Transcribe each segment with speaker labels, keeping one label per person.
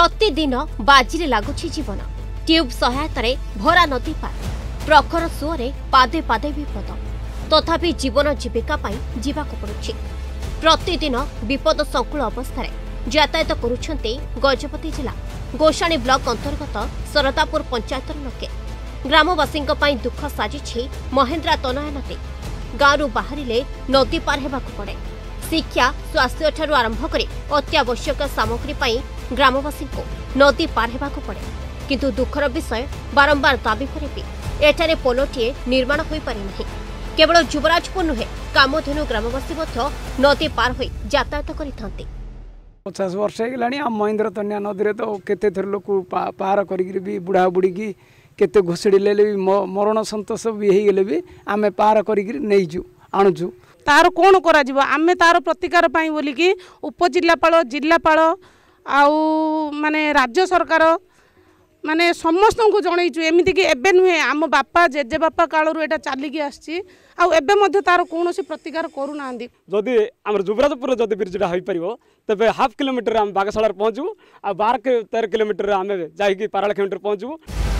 Speaker 1: प्रतिदिन बाजी लगुच जीवन ट्यूब सहायतार भरा नदी पार प्रखर सुअरे पादे पादे विपद तथापि जीवन जीविका जावाक पड़ुछि। प्रतिदिन विपद संकुल अवस्था यातायात करुछन्ते गजपति जिला गोशाणी ब्लॉक अंतर्गत सरदापुर पंचायतर लोके। ग्रामवासी दुख साजिछि महेन्द्रा तनया नदी। गाँव बाहरिले नदी पार हेबाकु पड़े। शिक्षा स्वास्थ्य ठारू आरंभ करी अत्यावश्यक सामग्री ग्रामवासी को नदी पार हेबाकु पड़े। किंतु दुखर विषय बारंबार दाबी पर भी एठारे पोलोटीए निर्माण हो पारि नहीं। केवल युवराजपुर नुहे कामधेनु ग्रामवासी नदी पार हो यातायात करिथांती।
Speaker 2: 50 वर्ष होगा आम महेन्द्र तनिया नदी तो केते थर लोक पार करी भी बुढ़ा बुढ़ी की केते घोषड़ी भी मरण सतोष भी होगले भी आम पार करू आणुचु।
Speaker 3: तार कौन करा आमे तार प्रतिकार पाई बोली कि उपजिल्लापाल जिल्लापाल आउ माने राज्य सरकार माने समस्त को जनईचु। एमती कि एबे नुहे आम बापा जेजे बापा कालू एटा चलिकी आसी आबे मध्य तार कौन प्रतिकार करूना।
Speaker 4: जदि आम युवराजपुर जदि ब्रिजटा हो पार तेज हाफ किलोमीटर आम बागशाला पहुँचू आ 12-13 किलोमीटर आम जा पाराला किलोमीटर पहुँचू।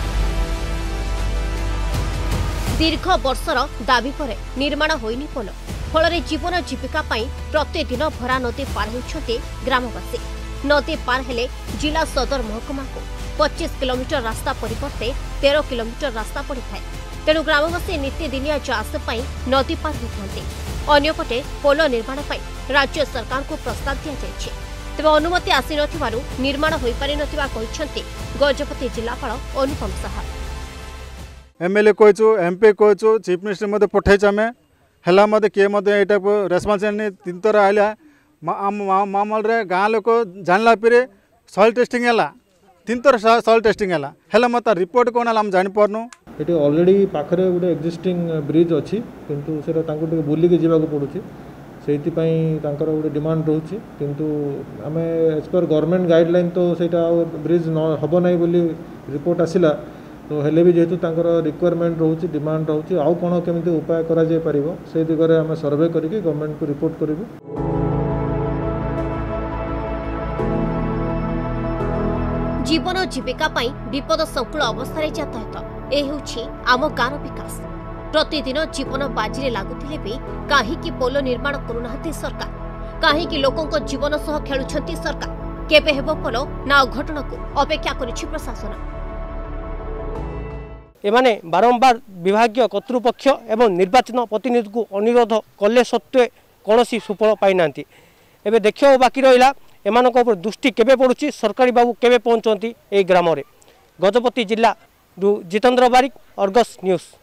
Speaker 1: दीर्घ वर्षर दाबी पर निर्माण होइनी पोल फल जीवन जीविका प्रतिदिन भरा नदी पार होती ग्रामवासी। नदी पार हेले जिला सदर महकुमा को 25 किलोमीटर रास्ता परिवर्ते 13 किलोमीटर रास्ता पड़ी थाए। तेणु ग्रामवासी नित्यदिनिया चाष नदी पार होते। अन्यपटे पोल निर्माण राज्य सरकार को प्रस्ताव दि जाइए तेज अनुमति आसी नथिबारु निर्माण हो पारि नथिबा कहिसंती गजपति जिलापाल अनुपम साहा।
Speaker 5: एमएलए कहचु एमपी कहचु चीफ मिनिस्टर मते पठाइछ आमे हला मते के मते एटा रेस्पोंसिबिलिटी 3 थर आइला मामल रे गाँ लोक जानला पिरे सॉइल टेस्टिंग हला 3 थर सॉइल टेस्टिंग हला हला मते रिपोर्ट कोन हम जानि परनु।
Speaker 6: एटी ऑलरेडी पाखरे गुटे एक्जिस्टिंग ब्रिज अछि किंतु सेटा तांको टे बुली के जीवा को पडुछि सेति पई तांकर गुटे डिमांड रहउछि किंतु आमे एज पर गवर्नमेंट गाइडलाइन तो सेटा ब्रिज न हबो नै बोली रिपोर्ट आसिला तो हेले भी जेहेतु तांकर रिक्वायरमेंट रहउछि डिमांड रहउछि आउ कोन केमिति उपाय करा जाय परिबो से दिगरे आमे सर्वे करिके गवर्नमेंट को रिपोर्ट करिबो।
Speaker 1: जीवन जीविका विपद संकुल अवस्था यातायात यह आम गाँव विकास। प्रतिदिन जीवन बाजी लगुले भी कहीं पोल निर्माण करूना सरकार कहीं लोकों जीवन सह खेलुंट सरकार केबे हेबो पोल ना अघटन को अपेक्षा करिछि प्रशासन।
Speaker 7: एमाने बारंबार विभागीय कर्तृपक्ष एवं निर्वाचन प्रतिनिधि को अनुरोध कले सत्वे कौन सुफल पाई ना। एबे देखियो बाकी रहा एमानक उपर दृष्टि केबे पड़ुछि सरकारी बाबू केबे पहुंचती ए ग्राम रे। गजपति जिला जितेंद्र बारिक, अर्गस न्यूज।